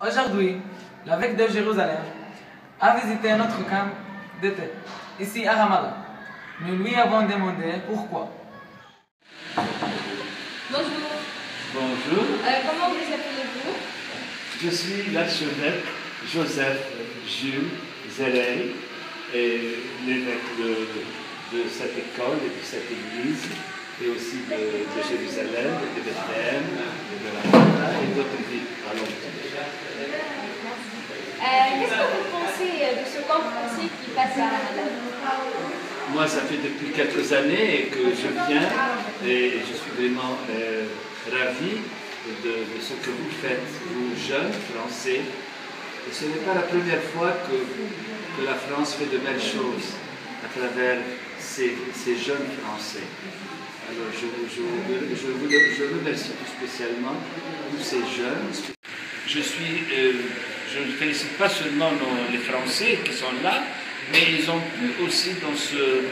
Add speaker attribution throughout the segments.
Speaker 1: Aujourd'hui, l'évêque de Jérusalem a visité notre camp d'été, ici à Ramallah. Nous lui avons demandé pourquoi.
Speaker 2: Bonjour.
Speaker 3: Bonjour,
Speaker 2: Comment vous appelez-vous?
Speaker 3: je suis l'archevêque Joseph Jules Zéley et l'évêque de cette école et de cette église et aussi de Jérusalem, de Bethléem, de la Ramallah et d'autres villes à Londres.
Speaker 2: Qu'est-ce que vous pensez de ce camp français qui passe à Ramallah?
Speaker 3: Moi, ça fait depuis quelques années que je viens et je suis vraiment ravi de ce que vous faites, vous jeunes Français. Et ce n'est pas la première fois que la France fait de belles choses à travers ces jeunes Français. Alors je remercie tout spécialement tous ces jeunes. Je ne félicite pas seulement les Français qui sont là, mais ils ont pu aussi dans ce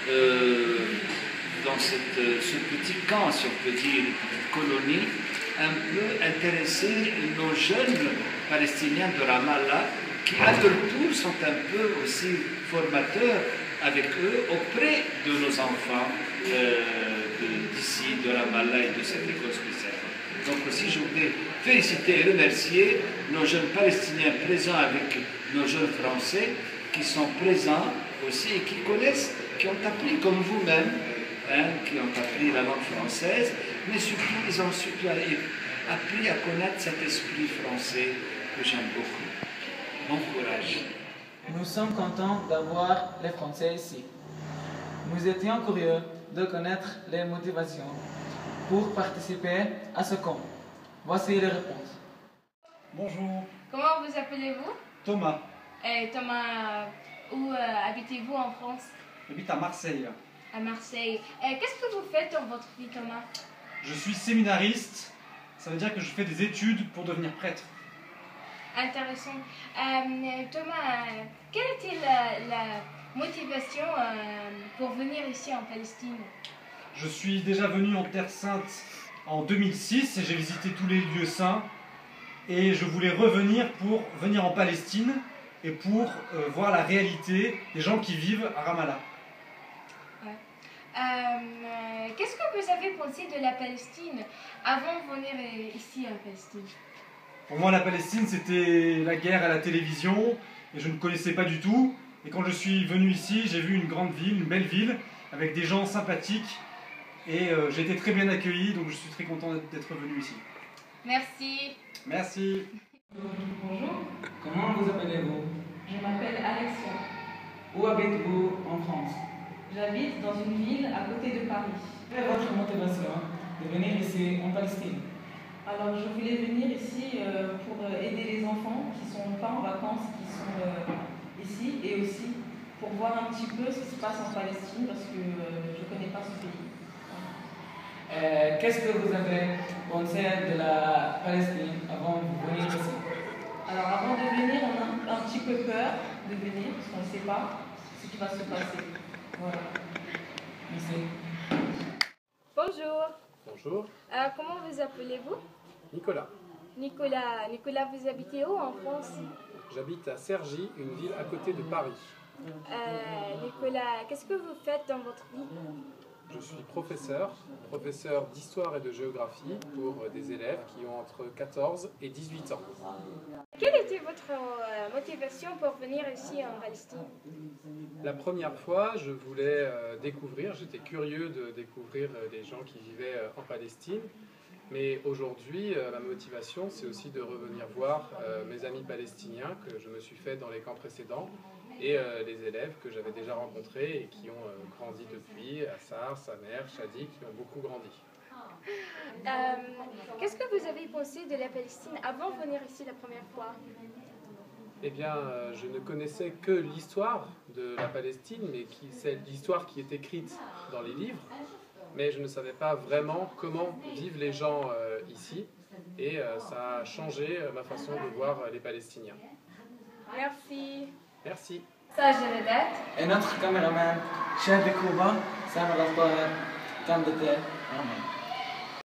Speaker 3: petit camp, si on peut dire, une petite colonie, un peu intéresser nos jeunes Palestiniens de Ramallah, qui à leur tour sont un peu aussi formateurs avec eux auprès de nos enfants d'ici, de Ramallah et de cette école spéciale. Donc aussi je voudrais féliciter et remercier nos jeunes Palestiniens présents avec nos jeunes Français qui sont présents aussi et qui connaissent, qui ont appris comme vous-même, qui ont appris la langue française, mais surtout ils ont surtout appris à connaître cet esprit français que j'aime beaucoup. Bon courage.
Speaker 1: Nous sommes contents d'avoir les Français ici. Nous étions curieux de connaître les motivations pour participer à ce camp. Voici les réponses.
Speaker 4: Bonjour,
Speaker 2: Comment vous appelez-vous?
Speaker 4: Thomas,
Speaker 2: Thomas, où habitez-vous en France?
Speaker 4: j'habite à Marseille.
Speaker 2: À Marseille. Qu'est-ce que vous faites dans votre vie, Thomas?
Speaker 4: Je suis séminariste, ça veut dire que je fais des études pour devenir prêtre.
Speaker 2: Intéressant. Thomas, quelle était la motivation pour venir ici en Palestine?
Speaker 4: Je suis déjà venu en Terre Sainte en 2006 et j'ai visité tous les lieux saints. Et je voulais revenir pour venir en Palestine et pour voir la réalité des gens qui vivent à Ramallah.
Speaker 2: Ouais. Qu'est-ce que vous avez pensé de la Palestine avant de venir ici en Palestine?
Speaker 4: Pour moi, la Palestine, c'était la guerre à la télévision et je ne connaissais pas du tout. Et quand je suis venu ici, j'ai vu une grande ville, une belle ville, avec des gens sympathiques. Et j'ai été très bien accueilli, donc je suis très content d'être venu ici.
Speaker 2: Merci.
Speaker 4: Merci.
Speaker 1: Bonjour. Comment vous appelez-vous?
Speaker 5: Je m'appelle Alexia.
Speaker 1: Où habitez-vous en France?
Speaker 5: J'habite dans une ville à côté de Paris.
Speaker 1: Quelle est votre motivation de venir ici en Palestine?
Speaker 5: Alors je voulais venir ici pour aider les enfants qui ne sont pas en vacances, qui sont ici, et aussi pour voir un petit peu ce qui se passe en Palestine parce que je ne connais pas ce pays.
Speaker 1: Qu'est-ce que vous avez pensé de la Palestine avant de venir ici?
Speaker 5: Alors avant de venir, on a un petit peu peur de venir parce qu'on ne sait pas ce qui va se passer. Voilà.
Speaker 1: Merci.
Speaker 2: Bonjour.
Speaker 6: Bonjour,
Speaker 2: Comment vous appelez-vous?
Speaker 6: Nicolas.
Speaker 2: Nicolas, vous habitez où en France?
Speaker 6: J'habite à Cergy, une ville à côté de Paris.
Speaker 2: Nicolas, qu'est-ce que vous faites dans votre vie?
Speaker 6: Je suis professeur d'histoire et de géographie pour des élèves qui ont entre 14 et 18 ans.
Speaker 2: Quelle était votre motivation pour venir ici en Palestine?
Speaker 6: La première fois, je voulais découvrir, j'étais curieux de découvrir les gens qui vivaient en Palestine. Mais aujourd'hui, ma motivation, c'est aussi de revenir voir mes amis palestiniens que je me suis fait dans les camps précédents et les élèves que j'avais déjà rencontrés et qui ont grandi depuis, Assar, Samer, Shadi, qui ont beaucoup grandi.
Speaker 2: Qu'est-ce que vous avez pensé de la Palestine avant de venir ici la première fois?
Speaker 6: Eh bien, je ne connaissais que l'histoire de la Palestine, mais c'est l'histoire qui est écrite dans les livres. Mais je ne savais pas vraiment comment vivent les gens ici. Et ça a changé ma façon de voir les Palestiniens.
Speaker 2: Merci.
Speaker 6: Merci.
Speaker 2: Sage de date.
Speaker 1: Et notre caméraman, chef de Cuba, Samuel Al-Tahir, camp d'été, Ramallah.